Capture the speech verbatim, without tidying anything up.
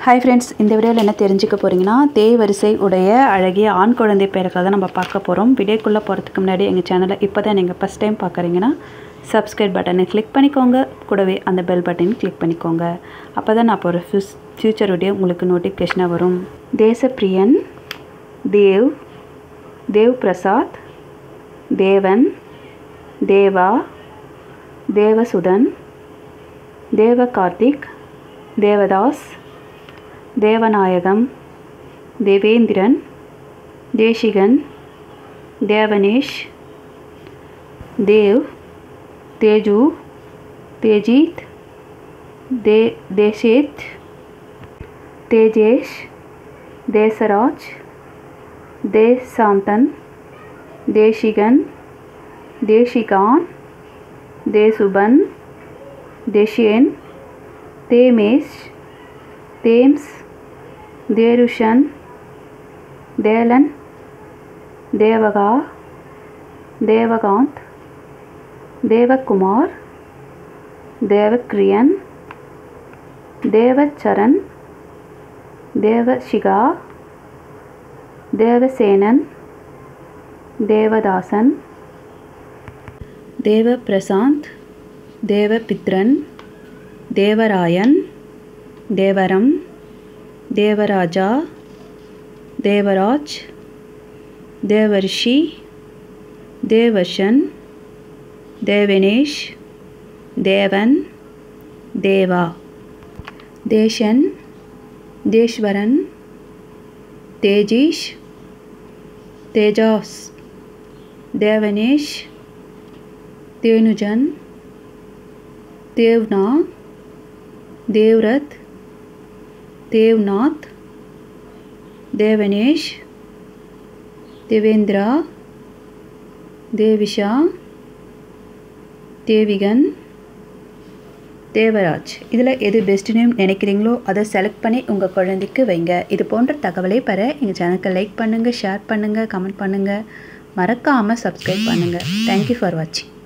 Hi friends, இந்த வீடியோல என்ன தெரிஞ்சுக்க போறீங்கன்னா தேய் வரிசை உடைய அழகிய ஆண் குழந்தை பெயர்களை தான் நம்ம பார்க்க போறோம். வீடியோக்குள்ள போறதுக்கு முன்னாடி எங்க சேனலை இப்போதான் நீங்க first time பார்க்கறீங்கன்னா subscribe பட்டனை கிளிக் பண்ணிக்கோங்க. கூடவே அந்த பெல் பட்டனை கிளிக் பண்ணிக்கோங்க. அப்பதான் நான் போற ஃபியூச்சர் வீடியோ உங்களுக்கு நோட்டிஃபிகேஷனா வரும். தேசப்பிரியன், தேவ், தேவ் பிரசாத், தேவன், தேவா, தேவசுதன், தேவ கார்த்திக், தேவதாஸ், தேவநாயகம், தேவேந்திரன், தேசிகன், தேவனேஷ், தேவ், தேஜு, தேஜித், தே தேஷேத், தேஜேஷ், தேசராஜ், தேசாந்தன், தேசிகன், தேசிகான், தேசுபன், தேஷேன், தேமேஷ், தேம்ஸ், தேருஷன், தேலன், தேவகா, தேவகாந்த், தேவகுமார், தேவக்ரியன், தேவச்சரண், தேவசிகா, தேவசேனன், தேவதாசன், தேவபிரசாந்த், தேவபித்ரன், தேவராயன், தேவரம், தேவராஜா, தேவராஜ், தேவர்ஷி, தேவர்ஷன், தேவனேஷ், தேவன், தேவா, தேஷன், தேஸ்வரன், தேஜீஷ், தேஜாஸ், தேவனேஷ், தேனுஜன், தேவ்னா, தேவ்ரத், தேவ்நாத், தேவனேஷ், தேவேந்திரா, தேவிஷா, தேவிகன், தேவராஜ். இதில் எது பெஸ்ட் நேம் நினைக்கிறீங்களோ அதை செலக்ட் பண்ணி உங்கள் குழந்தைக்கு வைங்க. இது போன்ற தகவலை பெற எங்கள் சேனலுக்கு லைக் பண்ணுங்கள், ஷேர் பண்ணுங்கள், கமெண்ட் பண்ணுங்கள், மறக்காமல் சப்ஸ்கிரைப் பண்ணுங்கள். தேங்க்யூ ஃபார் வாட்சிங்.